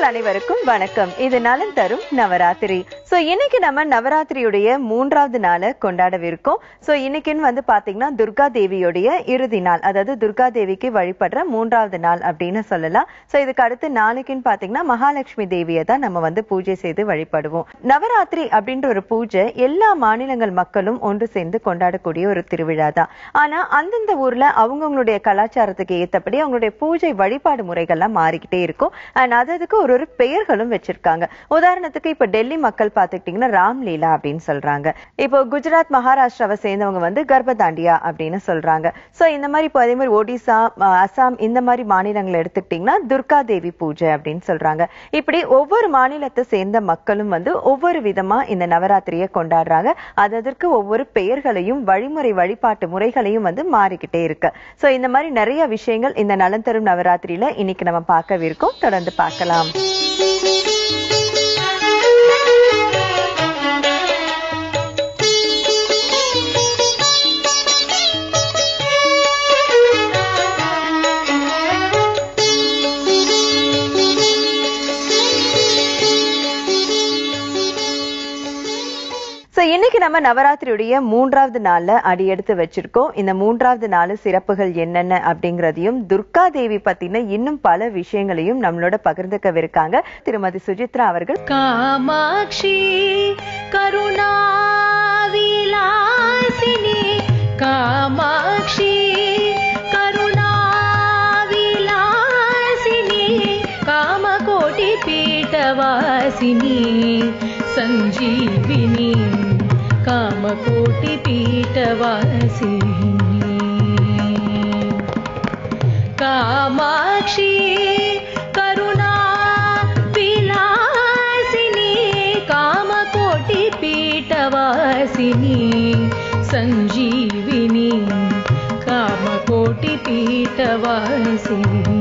நேயர்கள் அனைவருக்கும் வணக்கம். இது நலன் தரும் நவராத்திரி. சோ இன்னைக்கு நம்ம நவராத்திரியுடைய 3வது நாளை கொண்டாடவிருக்கோம். சோ இன்னைக்குன்னு பாத்தீங்கன்னா துர்கா தேவியுடைய இறுதி நாள், அதாவது துர்கா தேவிக்கு வழிபடுற 3வது நாள் அப்படின்னு சொல்லலாம். சோ இதுக்கு அடுத்து நாளைக்குன்னு பாத்தீங்கன்னா மகாலட்சுமி தேவியை தான் நம்ம பூஜை செய்து வழிபடுவோம். நவராத்திரி அப்படின்ற ஒரு பூஜை எல்லா மாநிலங்கள் மக்களும் ஒன்று சேர்ந்து கொண்டாடக்கூடிய ஒரு திருவிழா தான். ஆனா அந்தந்த ஊர்ல அவங்கவுங்களுடைய கலாச்சாரத்துக்கு ஏத்தபடி அவங்களுடைய பூஜை வழிபாடு முறைகள்லாம் மாறிக்கிட்டே இருக்கும். அதுக்கு ஒரு பெயர்களும் வச்சிருக்காங்க. உதாரணத்துக்கு இப்ப டெல்லி மக்கள் பாத்துக்கிட்டீங்கன்னா ராம்லீலா அப்படின்னு சொல்றாங்க. இப்போ குஜராத் மகாராஷ்டிராவை சேர்ந்தவங்க கர்ப்பதாண்டியா அப்படின்னு சொல்றாங்க. சோ இந்த மாதிரி இப்போ அதே மாதிரி ஒடிசா, அசாம் இந்த மாதிரி மாநிலங்களை எடுத்துக்கிட்டீங்கன்னா துர்கா தேவி பூஜை அப்படின்னு சொல்றாங்க. இப்படி ஒவ்வொரு மாநிலத்தை சேர்ந்த மக்களும் ஒவ்வொரு விதமா இந்த நவராத்திரியை கொண்டாடுறாங்க. அதற்கு ஒவ்வொரு பெயர்களையும் வழிமுறை வழிபாட்டு முறைகளையும் மாறிக்கிட்டே இருக்கு. சோ இந்த மாதிரி நிறைய விஷயங்கள் இந்த நலன் தரும் நவராத்திரியில இன்னைக்கு நம்ம பார்க்கவிருக்கோம். தொடர்ந்து பார்க்கலாம். இன்னைக்கு நம்ம நவராத்திரியுடைய 3வது நாள்ல அடி எடுத்து வச்சிருக்கோம். இந்த 3வது நாள் சிறப்புகள் என்னென்ன அப்படிங்கறதையும் துர்கா தேவி பத்தின இன்னும் பல விஷயங்களையும் நம்மளோட பகிர்ந்துக்கவிருக்காங்க திருமதி சுஜித்ரா அவர்கள். காமாட்சி கருணா விலாசினி, காமாட்சி கருணா விலாசினி, காமகோட்டி பீட்டவாசினி संजीविनी, कामकोटि पीठवासिनी, कामाक्षी करुणा विलासिनी, कामकोटि पीठवासिनी संजीविनी, कामकोटि पीठवासिनी,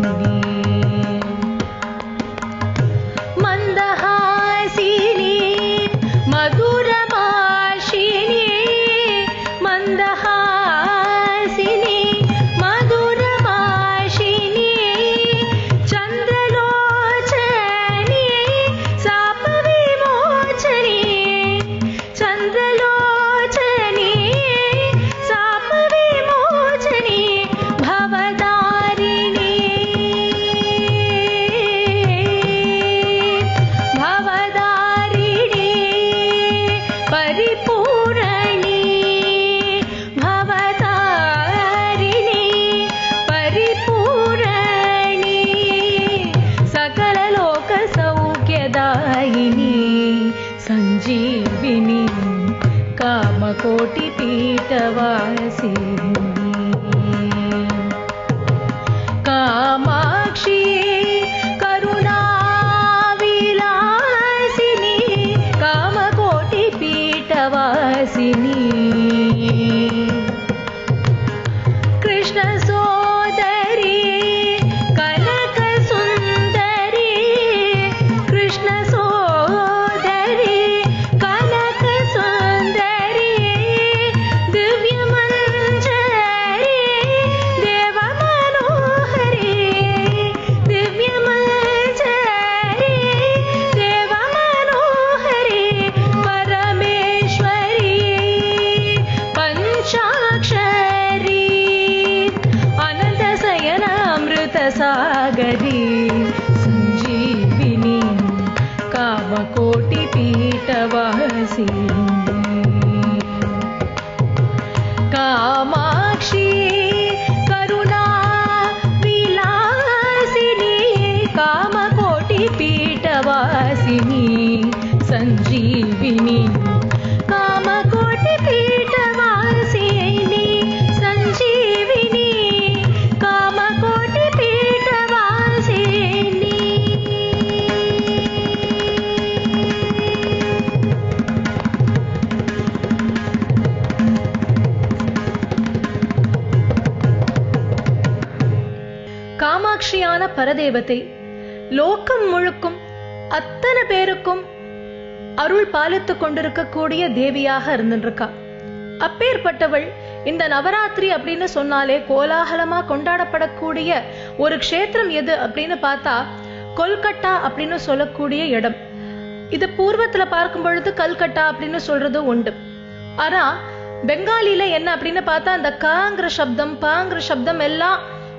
संजीविनी, कामकोटि पीठवासिनी, कामाक्षी करुणा विलासिनी, कामकोटि पीठवासिनी, कृष्ण सोदरी कनक सुंदरी, कृष्ण सागरी संजीविनी, कामकोटि पीठवासिनी, कामाक्षी करुणा विलासिनी, कामकोटि पीठवासिनी संजीविनी, कामकोटि पीठवासिनी संजीविनी, कामकोटि காமாட்சியான பரதேவத்தை லோகம் முழுக்கும் அத்தனை பேருக்கும் அருள் பாலித்துக் கொண்டிருக்கக்கூடிய தேவியாக இருந்திருக்கா. அப்பேற்பட்டவள் இந்த நவராத்திரி அப்படின்னு சொன்னாலே கோலாகலமா கொண்டாடப்படக்கூடிய ஒரு க்ஷேத்திரம் எது அப்படின்னு பார்த்தா கொல்கட்டா அப்படின்னு சொல்லக்கூடிய இடம். இது பூர்வத்துல பார்க்கும் பொழுது கல்கட்டா அப்படின்னு சொல்றது உண்டு. ஆனா பெங்காலில என்ன அப்படின்னு பார்த்தா அந்த காங்கிற சப்தம் பாங்கிற சப்தம் எல்லாம்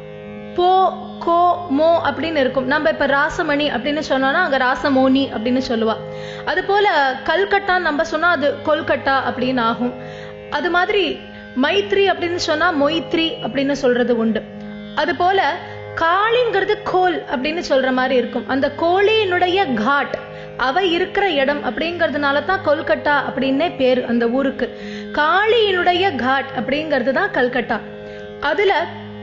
போ கோ மோ அப்படின்னு இருக்கும். நம்ம இப்ப ராசமணி அப்படின்னு சொன்னோம்னா அங்க ராசமோனி அப்படின்னு சொல்லுவா. அது போல கல்கட்டா நம்ம சொன்னா அது கொல்கட்டா அப்படின்னு ஆகும். அது மாதிரி மைத்ரி அப்படின்னு சொன்னா மொய்த்ரி அப்படின்னு சொல்றது உண்டு. அது போல காளிங்கிறது கோல் அப்படின்னு சொல்ற மாதிரி இருக்கும். அந்த கோழியினுடைய காட் அவ இருக்கிற இடம் அப்படிங்கறதுனால தான் கொல்கட்டா அப்படின்னே பேரு அந்த ஊருக்கு. காளியினுடைய காட் அப்படிங்கிறது தான் கல்கட்டா. அதுல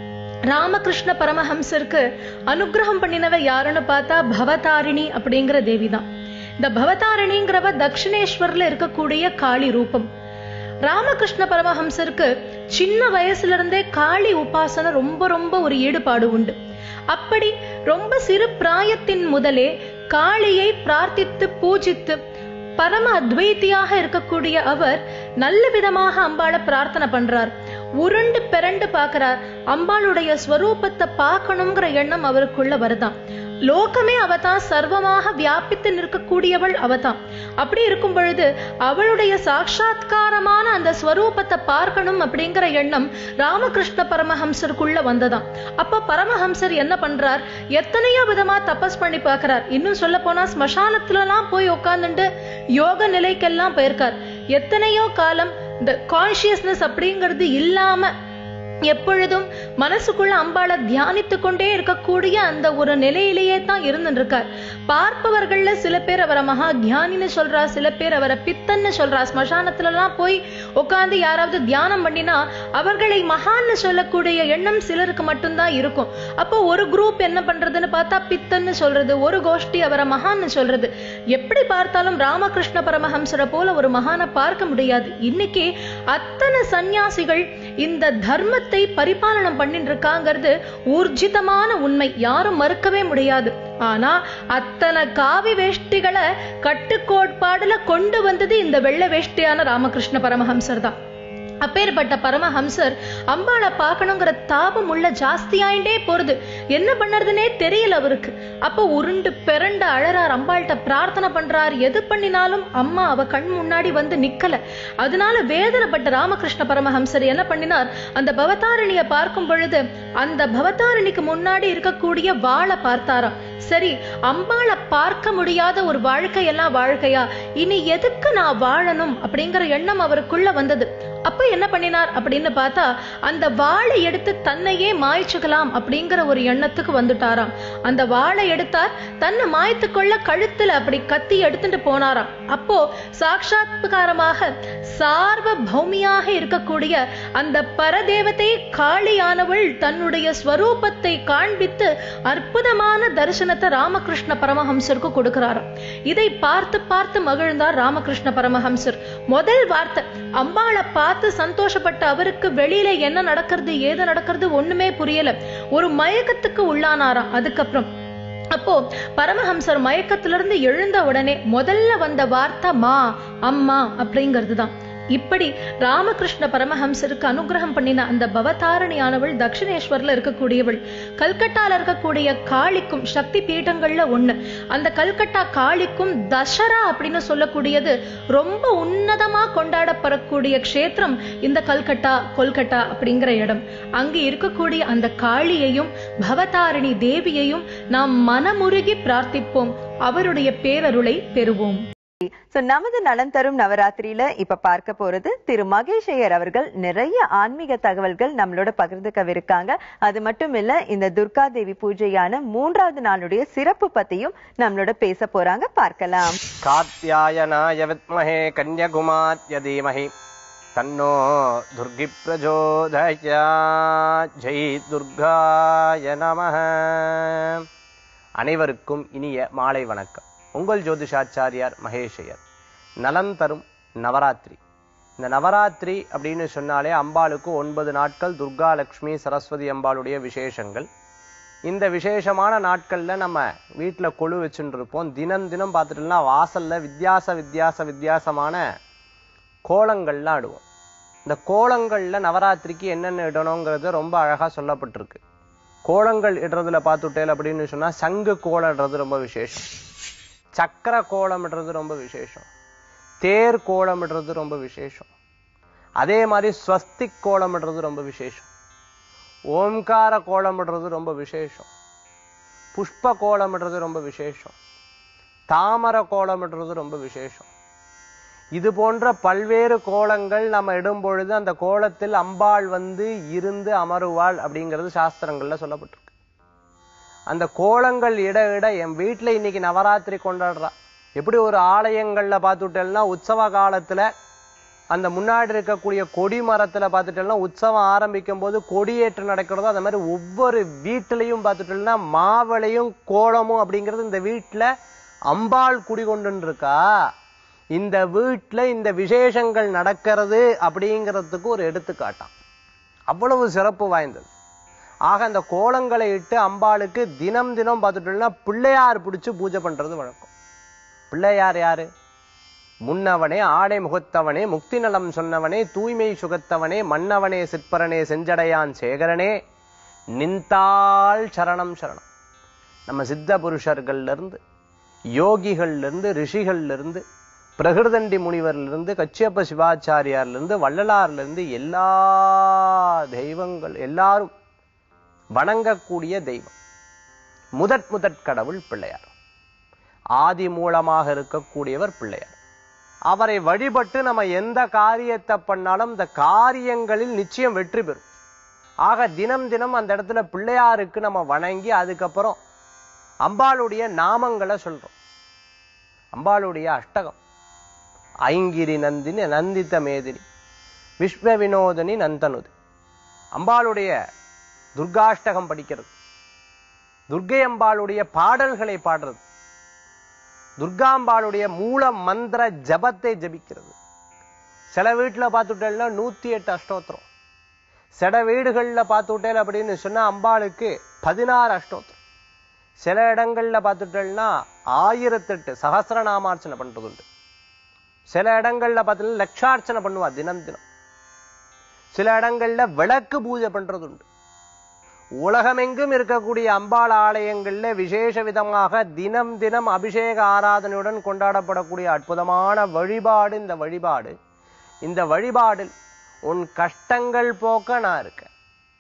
ராமகிருஷ்ண பரமஹம்சருக்கு அனுகிரகம் பண்ணினவ யாருன்னு பார்த்தா பவதாரிணி அப்படிங்கிற தேவிதான். இந்த பவதாரிணிங்கிறவ தட்சிணேஸ்வர்ல இருக்கக்கூடிய காளி ரூபம். ராமகிருஷ்ண பரமஹம்சருக்கு சின்ன வயசுல இருந்தே காளி உபாசனை ரொம்ப ரொம்ப ஒரு ஈடுபாடு உண்டு. அப்படி ரொம்ப சிறு பிராயத்தின் முதலே காளியை பிரார்த்தித்து பூஜித்து பரம அத்வைத்தியாக இருக்கக்கூடிய அவர் நல்ல விதமாக அம்பாளை பிரார்த்தனை பண்றார். உருண்டு பிறண்டு பாக்குறார். அம்பாளுடைய ஸ்வரூபத்தை பார்க்கணுங்கிற எண்ணம் அவருக்குள்ள வருதான். லோகமே அவதான், சர்வமாக வியாபித்து நிற்கக்கூடியவள் அவதான். அப்படி இருக்கும் பொழுது அவளுடைய சாட்சாத்காரமான அந்த ஸ்வரூபத்தை பார்க்கணும் அப்படிங்கிற எண்ணம் ராமகிருஷ்ண பரமஹம்சருக்குள்ள வந்ததாம். அப்ப பரமஹம்சர் என்ன பண்றார், எத்தனையோ விதமா தபஸ் பண்ணி பார்க்கிறார். இன்னும் சொல்ல போனா ஸ்மசானத்துல எல்லாம் போய் உட்கார்ந்துட்டு யோக நிலைக்கெல்லாம் போயிருக்கார். எத்தனையோ காலம் இந்த கான்சியஸ்னஸ் அப்படிங்கிறது இல்லாம எப்பொழுதும் மனசுக்குள்ள அம்பாளை தியானித்து கொண்டே இருக்கக்கூடிய அந்த ஒரு நிலையிலேயே தான் இருந்துட்டு இருக்கார். பார்ப்பவர்கள்ல சில பேர் அவரை மகா தியானின்னு சொல்றா, சில பேர் அவரை பித்தன்னு சொல்றா. ஸ்மசானத்துல எல்லாம் போய் உட்கார்ந்து யாராவது தியானம் பண்ணினா அவர்களை மகான்னு சொல்லக்கூடிய எண்ணம் சிலருக்கு மட்டும்தான் இருக்கும். அப்போ ஒரு குரூப் என்ன பண்றதுன்னு பார்த்தா பித்தன்னு சொல்றது, ஒரு கோஷ்டி அவரை மகான்னு சொல்றது. எப்படி பார்த்தாலும் ராமகிருஷ்ண பரமஹம்சரை போல ஒரு மகானை பார்க்க முடியாது. இன்னைக்கு அத்தனை சன்னியாசிகள் இந்த தர்மத்தை பரிபாலனம் பண்ணிட்டு இருக்காங்கிறது ஊர்ஜிதமான உண்மை, யாரும் மறுக்கவே முடியாது. ஆனா அத்தனை காவி வேஷ்டிகளை கட்டுக்கோட்பாடுல கொண்டு வந்தது இந்த வெள்ளை வேஷ்டியான ராமகிருஷ்ண பரமஹம்சர் தான். அப்பேற்பட்ட பரமஹம்சர் அம்பாளை பார்க்கணுங்கிற தாபம் உள்ள ஜாஸ்தியாயிண்டே போறது. என்ன பண்ணறதுன்னே தெரியல அவருக்கு. அப்ப உருண்டு பிறண்டு அழறார், அம்பாள்கிட்ட பிரார்த்தனை பண்றார். எது பண்ணினாலும் அம்மா அவ கண் முன்னாடி வந்து நிக்கல. அதனால வேதனைப்பட்ட ராமகிருஷ்ண பரமஹம்சர் என்ன பண்ணினார், அந்த பவதாரிணிய பார்க்கும் பொழுது அந்த பவதாரிணிக்கு முன்னாடி இருக்கக்கூடிய வாளை பார்த்தாராம். சரி, அம்பாளை பார்க்க முடியாத ஒரு வாழ்க்கையெல்லாம் வாழ்க்கையா, இனி எதுக்கு நான் வாழணும் அப்படிங்கிற எண்ணம் அவருக்குள்ள வந்தது. அப்ப என்ன பண்ணினார் அப்படின்னு பார்த்தா அந்த வாளை எடுத்து தன்னையே மாய்ச்சுக்கலாம் அப்படிங்கிற ஒரு எண்ணத்துக்கு வந்துட்டாராம். அந்த வாளை எடுத்தார், தன்னை மாய்த்துக்கொள்ள கழுத்துல அப்படி கத்தி எடுத்துட்டு போனாராம். அப்போ சாட்சாத்காரமாக சார்வ பௌமியாக இருக்கக்கூடிய அந்த பரதேவத்தை காளியானவள் தன்னுடைய ஸ்வரூபத்தை காண்பித்து அற்புதமான தரிசனத்தை ராமகிருஷ்ண பரமஹம்சருக்கு கொடுக்கிறாராம். இதை பார்த்து பார்த்து மகிழ்ந்தார் ராமகிருஷ்ண பரமஹம்சர். முதல் வார்த்தை அம்பாளை பார்த்து சந்தோஷப்பட்ட அவருக்கு வெளியில என்ன நடக்கிறது ஏது நடக்கிறது ஒண்ணுமே புரியல. ஒரு மயக்கத்துக்கு உள்ளானாராம். அதுக்கப்புறம் அப்போ பரமஹம்சர் மயக்கத்திலிருந்து எழுந்த உடனே முதல்ல வந்த வார்த்தை மா அம்மா அப்படிங்கிறது தான். இப்படி ராமகிருஷ்ண பரமஹம்சருக்கு அனுகிரகம் பண்ணின அந்த பவதாரணியானவள் தட்சிணேஸ்வர்ல இருக்கக்கூடியவள். கல்கட்டால இருக்கக்கூடிய காளிக்கும் சக்தி பீடங்கள்ல ஒண்ணு. அந்த கல்கட்டா காளிக்கும் தசரா அப்படின்னு சொல்லக்கூடியது ரொம்ப உன்னதமா கொண்டாடப்படக்கூடிய க்ஷேத்திரம் இந்த கல்கட்டா கொல்கட்டா அப்படிங்கிற இடம். அங்கு இருக்கக்கூடிய அந்த காளியையும் பவதாரிணி தேவியையும் நாம் மனமுருகி பிரார்த்திப்போம், அவருடைய பேரருளை பெறுவோம். நமது நலன் தரும் நவராத்திரியில இப்ப பார்க்க போறது திரு மகேஷ் ஐயர் அவர்கள் நிறைய ஆன்மீக தகவல்கள் நம்மளோட பகிர்ந்துக்கவிருக்காங்க. அது மட்டும் இல்ல, இந்த துர்கா தேவி பூஜையான 3வது நாளுடைய சிறப்பு பத்தியும் நம்மளோட பேச போறாங்க. பார்க்கலாம். காத்யாயனாய வித்மஹே கன்யகுமார்ய தீமஹி தன்னோ துர்கி பிரச்சோதயாத். ஜெய் துர்காய நமஹ. அனைவருக்கும் இனிய மாலை வணக்கம். உங்கள் ஜோதிஷாச்சாரியார் மகேஷ் ஐயர். நலம் தரும் நவராத்திரி. இந்த நவராத்திரி அப்படின்னு சொன்னாலே அம்பாளுக்கு 9 நாட்கள் துர்கா லக்ஷ்மி சரஸ்வதி அம்பாளுடைய விசேஷங்கள். இந்த விசேஷமான நாட்கள்ல நம்ம வீட்டுல கொழு வச்சுட்டு இருப்போம். தினம் தினம் பார்த்துட்டோம்னா வாசல்ல வித்தியாசமான கோலங்கள்லாம் ஆடுவோம். இந்த கோலங்கள்ல நவராத்திரிக்கு என்னென்ன இடணுங்கிறது ரொம்ப அழகா சொல்லப்பட்டிருக்கு. கோலங்கள் இடுறதுல பார்த்துட்டேல் அப்படின்னு சொன்னா சங்கு கோலம் இடுறது ரொம்ப விசேஷம், சக்கர கோலம் இடுறது ரொம்ப விசேஷம், தேர் கோலம் இடுறது ரொம்ப விசேஷம், அதே மாதிரி ஸ்வஸ்திக் கோலம் இடுறது ரொம்ப விசேஷம், ஓம்கார கோலம் இடுறது ரொம்ப விசேஷம், புஷ்ப கோலம் இடுறது ரொம்ப விசேஷம், தாமர கோலம் இடுறது ரொம்ப விசேஷம். இது போன்ற பல்வேறு கோலங்கள் நம்ம இடும் பொழுது அந்த கோலத்தில் அம்பாள் வந்து இருந்து அமருவாள் அப்படிங்கிறது சாஸ்திரங்கள்ல சொல்லப்பட்டிருக்கு. அந்த கோலங்கள் இட இட என் வீட்டுல இன்னைக்கு நவராத்திரி கொண்டாடுறா. எப்படி ஒரு ஆலயங்கள்ல பார்த்துட்டேன்னா உற்சவ காலத்துல அந்த முன்னாடி இருக்கக்கூடிய கொடி மரத்துல பார்த்துட்டேன்னா உற்சவம் ஆரம்பிக்கும் போது கொடியேற்று நடக்கிறதோ அந்த மாதிரி ஒவ்வொரு வீட்டிலையும் பார்த்துட்டேன்னா மாவிளையும் கோலமும் அப்படிங்கிறது இந்த வீட்டுல அம்பாள் குடிகொண்டு இருக்கா. இந்த வீட்டுல இந்த விசேஷங்கள் நடக்கிறது அப்படிங்கிறதுக்கு ஒரு எடுத்துக்காட்டாம். அவ்வளவு சிறப்பு வாய்ந்தது. ஆக அந்த கோலங்களை இட்டு அம்பாளுக்கு தினம் தினம் பார்த்துட்டோம்னா பிள்ளையார் பிடிச்சு பூஜை பண்றது வழக்கம். பிள்ளையார் யாரு? முன்னவனே ஆடை முகத்தவனே முக்தி நலம் சொன்னவனே தூய்மை சுகத்தவனே மன்னவனே சிற்பரனே செஞ்சடையான் சேகரனே நின்றாள் சரணம் சரணம். நம்ம சித்த புருஷர்கள்ல இருந்து யோகிகள்ல இருந்து ரிஷிகள்ல இருந்து பிரகிருதண்டி முனிவர்ல இருந்து கச்சியப்ப சிவாச்சாரியார்ல இருந்து வள்ளலார்ல இருந்து எல்லா தெய்வங்கள் எல்லாரும் வணங்கக்கூடிய தெய்வம் முதற் கடவுள் பிள்ளையார். ஆதி மூலமாக இருக்கக்கூடியவர் பிள்ளையார். அவரை வழிபட்டு நம்ம எந்த காரியத்தை பண்ணாலும் அந்த காரியங்களில் நிச்சயம் வெற்றி பெறும். ஆக தினம் தினம் அந்த இடத்துல பிள்ளையாருக்கு நம்ம வணங்கி அதுக்கப்புறம் அம்பாளுடைய நாமங்களை சொல்றோம். அம்பாளுடைய அஷ்டகம் ஐங்கிரி நந்தினி நந்தித மேதினி விஸ்வ வினோதினி நந்தனுது. அம்பாளுடைய துர்காஷ்டகம் படிக்கிறது, துர்க்கை அம்பாளுடைய பாடல்களை பாடுறது, துர்காம்பாளுடைய மூல மந்திர ஜபத்தை ஜபிக்கிறது. சில வீட்டுல பார்த்துட்டேன்னா 108 அஷ்டோத்திரம், சில வீடுகள்ல பார்த்துட்டேன் அப்படின்னு சொன்னா அம்பாளுக்கு 16 அஷ்டோத்திரம், சில இடங்கள்ல பார்த்துட்டேன்னா 1008 சகஸ்ரநாமார்ச்சனை பண்றது உண்டு. சில இடங்கள்ல பார்த்தீங்கன்னா லட்சார்ச்சனை பண்ணுவா தினம் தினம். சில இடங்கள்ல விளக்கு பூஜை பண்றது உண்டு. உலகமெங்கும் இருக்கக்கூடிய அம்பாள் ஆலயங்கள்ல விசேஷ விதமாக தினம் தினம் அபிஷேக ஆராதனையுடன் கொண்டாடப்படக்கூடிய அற்புதமான வழிபாடு இந்த வழிபாடு. இந்த வழிபாடில் உன் கஷ்டங்கள் போக்க நான் இருக்கேன்.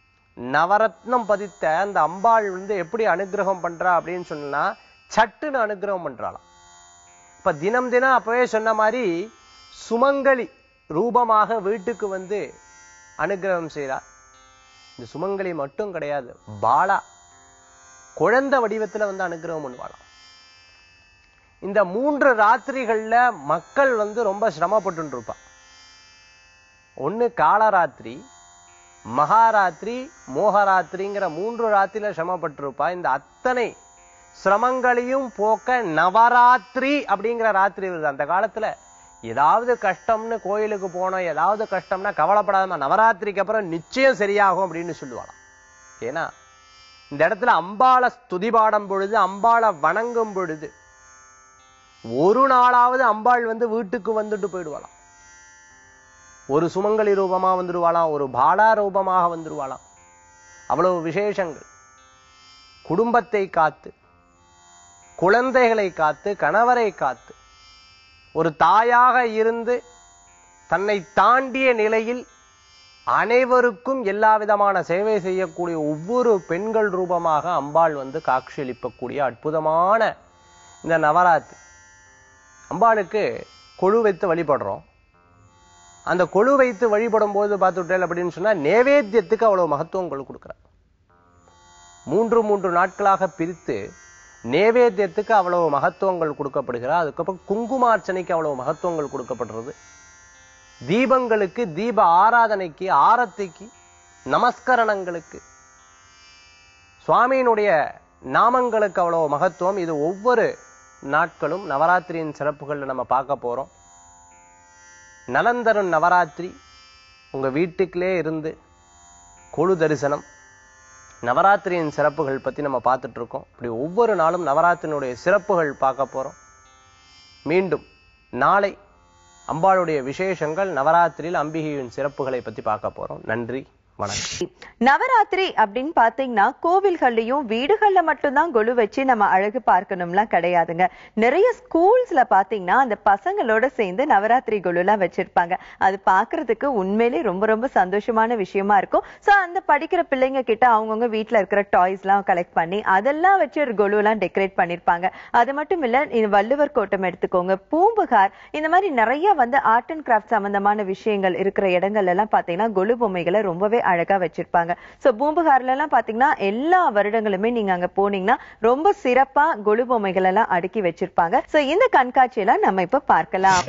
நவரத்னம் பதித்த அந்த அம்பாள் வந்து எப்படி அனுகிரகம் பண்றா அப்படின்னு சொன்னா சட்டுன்னு அனுகிரகம் பண்றாளாம். இப்ப தினம் தினம் அப்பவே சொன்ன மாதிரி சுமங்கலி ரூபமாக வீட்டுக்கு வந்து அனுகிரகம் செய்றார். இந்த சுமங்கலி மட்டும் கிடையாது, பாலா குழந்தை வடிவத்துல வந்து அனுகிரகம் பண்ணுவாளாம். இந்த 3 ராத்திரிகள்ல மக்கள் வந்து ரொம்ப சிரமப்பட்டு இருப்பா. ஒண்ணு காலராத்திரி, மகாராத்திரி, மோகராத்திரிங்கிற 3 ராத்திரியில சிரமப்பட்டிருப்பா. இந்த அத்தனை சிரமங்களையும் போக்க நவராத்திரி அப்படிங்கிற ராத்திரி வருது. அந்த காலத்துல ஏதாவது கஷ்டம்னு கோயிலுக்கு போனோம், ஏதாவது கஷ்டம்னா கவலைப்படாம நவராத்திரிக்கு அப்புறம் நிச்சயம் சரியாகும் அப்படின்னு சொல்லுவாளாம். ஏன்னா இந்த இடத்துல அம்பாளை ஸ்துதிபாடும் பொழுது, அம்பாளை வணங்கும் பொழுது ஒரு நாளாவது அம்பாள் வந்து வீட்டுக்கு வந்துட்டு போயிடுவாளாம். ஒரு சுமங்கலி ரூபமா வந்துடுவாளாம், ஒரு பாலா ரூபமாக வந்துடுவாளாம். அவ்வளவு விசேஷங்கள். குடும்பத்தை காத்து, குழந்தைகளை காத்து, கணவரை காத்து, ஒரு தாயாக இருந்து தன்னை தாண்டிய நிலையில் அனைவருக்கும் எல்லா விதமான சேவை செய்யக்கூடிய ஒவ்வொரு பெண்கள் ரூபமாக அம்பாள் வந்து காட்சியளிக்கக்கூடிய அற்புதமான இந்த நவராத்திரி. அம்பாளுக்கு கொழு வைத்து வழிபடுறோம். அந்த கொழு வைத்து வழிபடும் போது பார்த்துட்டேன் அப்படின்னு சொன்னா நேவேத்தியத்துக்கு அவ்வளவு மகத்துவம் கொடுக்கிறார். 3 நாட்களாக பிரித்து நேவேத்தியத்துக்கு அவ்வளவு மகத்துவங்கள் கொடுக்கப்படுகிறார். அதுக்கப்புறம் குங்குமார்ச்சனைக்கு அவ்வளவு மகத்துவங்கள் கொடுக்கப்படுறது. தீபங்களுக்கு, தீப ஆராதனைக்கு, ஆரத்திக்கு, நமஸ்கரணங்களுக்கு, சுவாமியினுடைய நாமங்களுக்கு அவ்வளவு மகத்துவம். இது ஒவ்வொரு நாட்களும் நவராத்திரியின் சிறப்புகள் நம்ம பார்க்க போறோம். நலந்தரும் நவராத்திரி உங்க வீட்டுக்குள்ளே இருந்து கொழு தரிசனம், நவராத்திரியின் சிறப்புகள் பத்தி நம்ம பார்த்துட்டு இருக்கோம். இப்படி ஒவ்வொரு நாளும் நவராத்திரியினுடைய சிறப்புகள் பார்க்க போறோம். மீண்டும் நாளை அம்பாளுடைய விசேஷங்கள், நவராத்திரியில் அம்பிகையின் சிறப்புகளை பத்தி பார்க்க போறோம். நன்றி, வணக்கம். நவராத்திரி அப்படின்னு பாத்தீங்கன்னா கோவில்கள்லயும் வீடுகள்ல மட்டும்தான் கொலு வச்சு நம்ம அழகு பார்க்கணும்லாம் கிடையாதுங்க. நிறைய ஸ்கூல்ஸ்ல பாத்தீங்கன்னா அந்த பசங்களோட சேர்ந்து நவராத்திரி கொலு எல்லாம் வச்சிருப்பாங்க. அது பாக்குறதுக்கு உண்மையிலே ரொம்ப ரொம்ப சந்தோஷமான விஷயமா இருக்கும். சோ அந்த படிக்கிற பிள்ளைங்க கிட்ட அவங்கவுங்க வீட்டுல இருக்கிற டாய்ஸ் எல்லாம் கலெக்ட் பண்ணி அதெல்லாம் வச்சு ஒரு கொலு எல்லாம் டெக்கரேட் பண்ணிருப்பாங்க. அது மட்டும் இல்ல, வள்ளுவர் கோட்டம் எடுத்துக்கோங்க, பூம்புகார், இந்த மாதிரி நிறைய வந்து ஆர்ட் அண்ட் கிராஃப்ட் சம்பந்தமான விஷயங்கள் இருக்கிற இடங்கள் எல்லாம் பாத்தீங்கன்னா கொலு பொம்மைகளை ரொம்பவே அழகா வச்சிருப்பாங்க. சோ பூம்புகார்ல எல்லாம் பாத்தீங்கன்னா எல்லா வருடங்களுமே நீங்க அங்க போனீங்கன்னா ரொம்ப சிறப்பா கொலு பொம்மைகள் எல்லாம் அடுக்கி வச்சிருப்பாங்க. சோ இந்த கண்காட்சியெல்லாம் நம்ம இப்ப பார்க்கலாம்.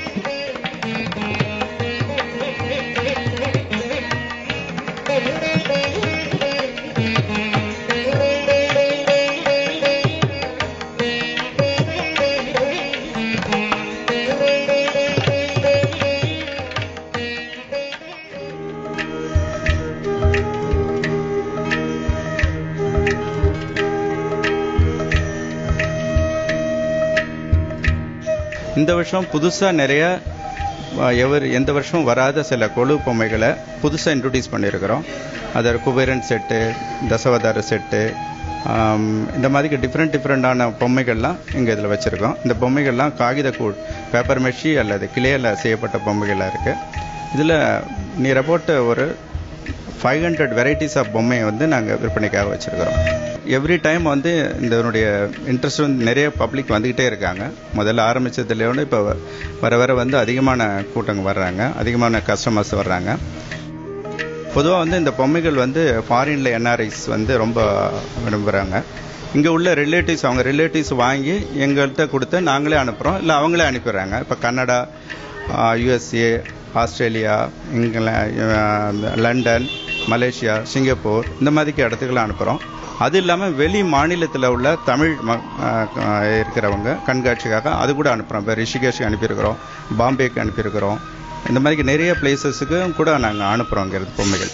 இந்த வருஷம் புதுசா நிறைய எந்த வருஷம் வராத சில கொலு பொம்மைகளை புதுசாக இன்ட்ரடியூஸ் பண்ணியிருக்கிறோம். அதில் குபேரன் செட்டு, தசவதார செட்டு, இந்த மாதிரி டிஃப்ரெண்டான பொம்மைகள்லாம் இங்கே இதில் வச்சுருக்கோம். இந்த பொம்மைகள்லாம் காகித கூழ், பேப்பர் மெஷி அல்லது கிளேயில் செய்யப்பட்ட பொம்மைகளாக இருக்குது. இதில் நியர் அபவுட் ஒரு 500 வெரைட்டிஸ் ஆஃப் பொம்மையை வந்து நாங்கள் விற்பனைக்காக வச்சுருக்கிறோம். எவ்ரி டைம் வந்து இதனுடைய இன்ட்ரெஸ்ட் வந்து நிறைய பப்ளிக் வந்துக்கிட்டே இருக்காங்க. முதல்ல ஆரம்பித்ததுலேயோட இப்போ வர வந்து அதிகமான கூட்டங்க வர்றாங்க, அதிகமான கஸ்டமர்ஸ் வர்றாங்க. பொதுவாக வந்து இந்த பொம்மைகள் வந்து ஃபாரினில் NRIs வந்து ரொம்ப விரும்புகிறாங்க. இங்கே உள்ள ரிலேட்டிவ்ஸ், அவங்க ரிலேட்டிவ்ஸ் வாங்கி எங்கள்கிட்ட கொடுத்து நாங்களே அனுப்புகிறோம், இல்லை அவங்களே அனுப்பிடுறாங்க. இப்போ Canada, USA, Australia, England, London, Malaysia, Singapore, இந்த மாதிரிக்கு இடத்துக்கெல்லாம் அனுப்புகிறோம். அது இல்லாமல் வெளி மாநிலத்தில் உள்ள தமிழ் இருக்கிறவங்க கண்காட்சிக்காக அது கூட அனுப்புகிறோம். இப்போ ரிஷிகேஷுக்கு அனுப்பியிருக்கிறோம், பாம்பேக்கு அனுப்பியிருக்கிறோம். இந்த மாதிரி நிறைய பிளேசஸுக்கு கூட நாங்கள் அனுப்புகிறோங்கிறது பொம்மைகள்.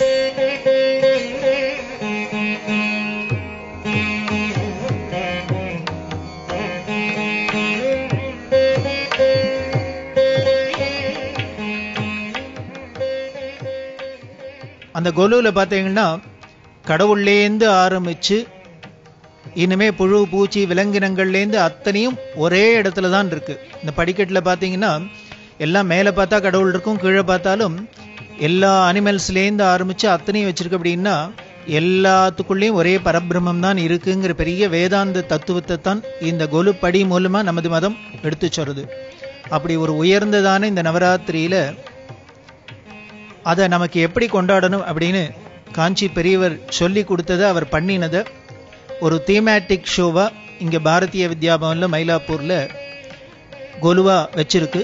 அந்த கொலுவில் பார்த்தீங்கன்னா கடவுள்லேருந்து ஆரம்பித்து இனிமே புழு பூச்சி விலங்கினங்கள்லேருந்து அத்தனையும் ஒரே இடத்துல தான் இருக்குது. இந்த படிக்கட்டில் பார்த்தீங்கன்னா எல்லாம் மேலே பார்த்தா கடவுள் இருக்கும், கீழே பார்த்தாலும் எல்லா அனிமல்ஸ்லேருந்து ஆரம்பித்து அத்தனையும் வச்சுருக்கு. அப்படின்னா எல்லாத்துக்குள்ளேயும் ஒரே பரபிரம்மம் தான் இருக்குங்கிற பெரிய வேதாந்த தத்துவத்தை தான் இந்த கொலு படி மூலமாக நமது மதம் எடுத்து சொல்லுது. அப்படி ஒரு உயர்ந்ததான இந்த நவராத்திரியில் அதை நமக்கு எப்படி கொண்டாடணும் அப்படின்னு காஞ்சி பெரியவர் சொல்லி கொடுத்ததை அவர் பண்ணினதை ஒரு தீமேட்டிக் ஷோவா இங்கே பாரதிய வித்யாபவனில் மயிலாப்பூரில் கொலுவா வச்சிருக்கு.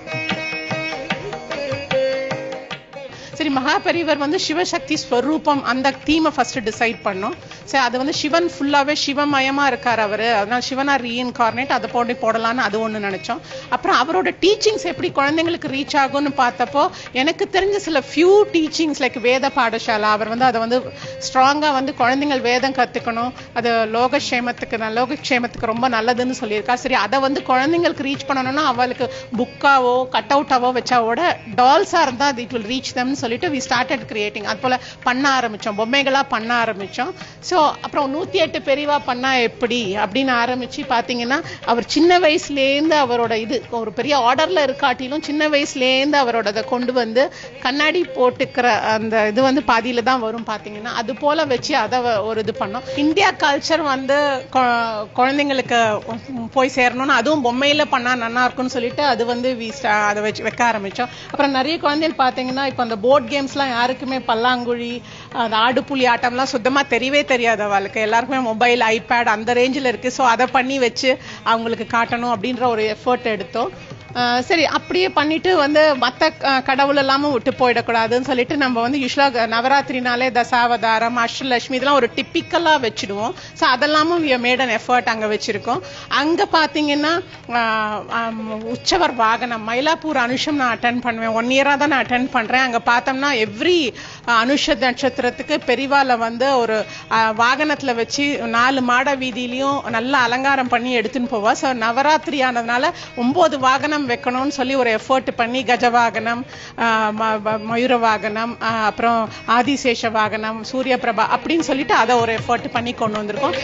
சரி, மகாபெரிவர் வந்து சிவசக்தி ஸ்வரூபம் அந்த தீமை ஃபர்ஸ்ட் டிசைட் பண்ணோம். சரி, அது வந்து சிவன் ஃபுல்லாவே சிவமயமா இருக்கார் அவரு, அதனால சிவனா ரீஇன்கார்னேட் அதை போடலான்னு அது ஒண்ணு நினைச்சோம். அப்புறம் அவரோட டீச்சிங்ஸ் எப்படி குழந்தைங்களுக்கு ரீச் ஆகும்னு பார்த்தப்போ எனக்கு தெரிஞ்ச சில ஃபியூ டீச்சிங்ஸ் லைக் வேத பாடசாலா, அவர் வந்து அதை வந்து ஸ்ட்ராங்கா வந்து குழந்தைகள் வேதம் கத்துக்கணும், அது லோகக்ஷேமத்துக்கு ரொம்ப நல்லதுன்னு சொல்லியிருக்கா. சரி, அதை வந்து குழந்தைங்களுக்கு ரீச் பண்ணணும்னா அவளுக்கு புக்காவோ கட் அவுட்டாவோ வச்சாவோட டால்ஸா இருந்தா இட் வில் ரீச் தம்னு சொல்லிட்டு we started creating. அது போல பண்ண ஆரம்பிச்சோம், பொம்மைகளா பண்ண ஆரம்பிச்சோம். ஸோ அப்புறம் 108 பெரியவா பண்ணா எப்படி அப்படின்னு ஆரம்பிச்சு பார்த்தீங்கன்னா அவர் சின்ன வயசுலேருந்து அவரோட இது ஒரு பெரிய ஆர்டர்ல இருக்காட்டிலும் சின்ன வயசுலேருந்து அவரோட அதை கொண்டு வந்து கண்ணாடி போட்டுக்கிற அந்த இது வந்து பாதியில தான் வரும் பார்த்தீங்கன்னா, அது போல வச்சு அதை ஒரு இது பண்ணோம். இந்தியா கல்ச்சர் வந்து குழந்தைங்களுக்கு போய் சேரணும்னு அதுவும் பொம்மையில பண்ணா நல்லா இருக்கும்னு சொல்லிட்டு அது வந்து அதை வச்சு வைக்க ஆரம்பிச்சோம். அப்புறம் நிறைய குழந்தைகள் பார்த்தீங்கன்னா இப்போ அந்த போர்ட் கேம்ஸ்லாம் யாருக்குமே பல்லாங்குழி அந்த ஆடுப்புலி ஆட்டம்லாம் சுத்தமா தெரியவே தெரியாது அவளுக்கு, எல்லாருக்குமே மொபைல் ஐபேட் அந்த ரேஞ்சில் இருக்கு. ஸோ அதை பண்ணி வச்சு அவங்களுக்கு காட்டணும் அப்படின்ற ஒரு எஃபர்ட் எடுத்தோம். சரி, அப்படியே பண்ணிட்டு வந்து மற்ற கடவுள் எல்லாமும் விட்டு போயிடக்கூடாதுன்னு சொல்லிட்டு நம்ம வந்து யூஸ்வலா நவராத்திரினாலே தசாவதாரம், அஷ்டலட்சுமி இதெல்லாம் ஒரு டிப்பிக்கலா வச்சுடுவோம். ஸோ அதெல்லாமும் மேட் அன் எஃபர்ட் அங்க வச்சிருக்கோம். அங்க பாத்தீங்கன்னா உற்சவர் வாகனம் மயிலாப்பூர் அனுஷம் நான் அட்டென்ட் பண்ணுவேன், 1 இயரா தான் நான் அட்டென்ட் பண்றேன். அங்க பார்த்தோம்னா எவ்ரி அனுஷ நட்சத்திரத்துக்கு பெரிவால வந்து ஒரு வாகனத்துல வச்சு 4 மாட வீதியிலையும் நல்லா அலங்காரம் பண்ணி எடுத்துன்னு போவா. ஸோ நவராத்திரி ஆனதுனால 9 வாகனம் வாகனம் வைக்கணும்னு சொல்லி ஒரு எஃபர்ட் பண்ணி கஜவாகனம், மயூர வாகனம், அப்புறம் ஆதிசேஷ வாகனம், சூரிய பிரபா அப்படின்னு சொல்லிட்டு அதை ஒரு எஃபர்ட் பண்ணி கொண்டு வந்திருக்கோம்.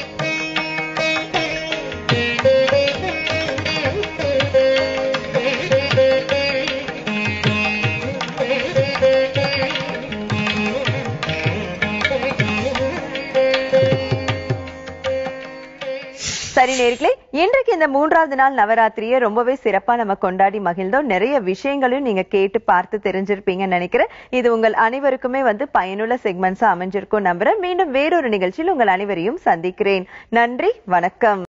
சரி நேர்களே, இன்றைக்கு இந்த 3வது நாள் நவராத்திரியை ரொம்பவே சிறப்பா நம்ம கொண்டாடி மகிழ்ந்தோம். நிறைய விஷயங்களையும் நீங்க கேட்டு பார்த்து தெரிஞ்சிருப்பீங்கன்னு நினைக்கிறேன். இது உங்கள் அனைவருக்குமே பயனுள்ள செக்மெண்ட்ஸா அமைஞ்சிருக்கும் நம்புறேன். மீண்டும் வேறொரு நிகழ்ச்சியில் உங்கள் அனைவரையும் சந்திக்கிறேன். நன்றி, வணக்கம்.